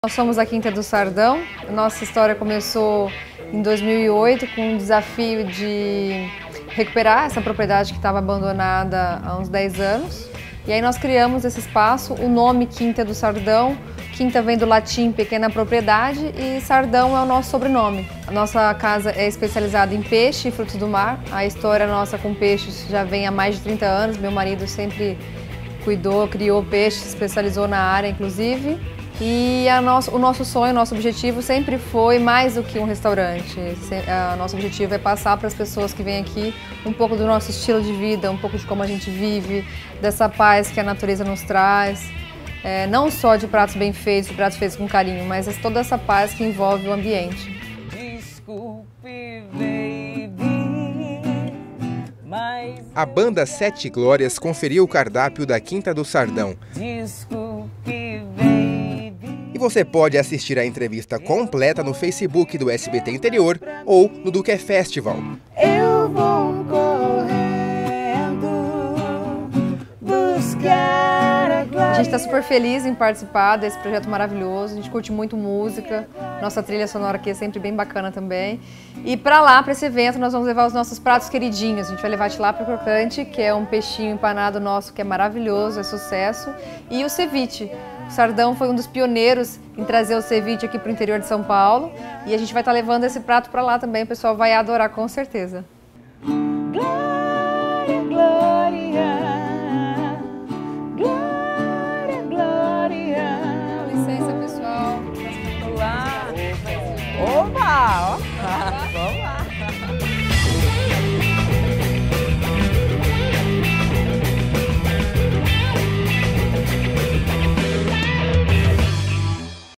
Nós somos a Quinta do Sardão. Nossa história começou em 2008 com um desafio de recuperar essa propriedade que estava abandonada há uns 10 anos. E aí nós criamos esse espaço, o nome Quinta do Sardão. Quinta vem do latim pequena propriedade e Sardão é o nosso sobrenome. A nossa casa é especializada em peixe e frutos do mar. A história nossa com peixes já vem há mais de 30 anos. Meu marido sempre cuidou, criou peixe, se especializou na área inclusive. E o nosso sonho, o nosso objetivo sempre foi mais do que um restaurante. O nosso objetivo é passar para as pessoas que vêm aqui um pouco do nosso estilo de vida, um pouco de como a gente vive, dessa paz que a natureza nos traz. Não só de pratos bem feitos, de pratos feitos com carinho, mas toda essa paz que envolve o ambiente. Desculpe, baby, mas... A banda Sete Glórias conferiu o cardápio da Quinta do Sardão. Desculpe, baby. E você pode assistir a entrevista completa no Facebook do SBT Interior ou no Duque Festival. Eu vou correndo buscar a glória. A gente está super feliz em participar desse projeto maravilhoso, a gente curte muito música, nossa trilha sonora aqui é sempre bem bacana também. E para lá, para esse evento, nós vamos levar os nossos pratos queridinhos. A gente vai levar tilápia crocante, que é um peixinho empanado nosso que é maravilhoso, é sucesso, e o ceviche. O Sardão foi um dos pioneiros em trazer o ceviche aqui para o interior de São Paulo e a gente vai estar levando esse prato para lá também, o pessoal vai adorar com certeza. Glória, glória.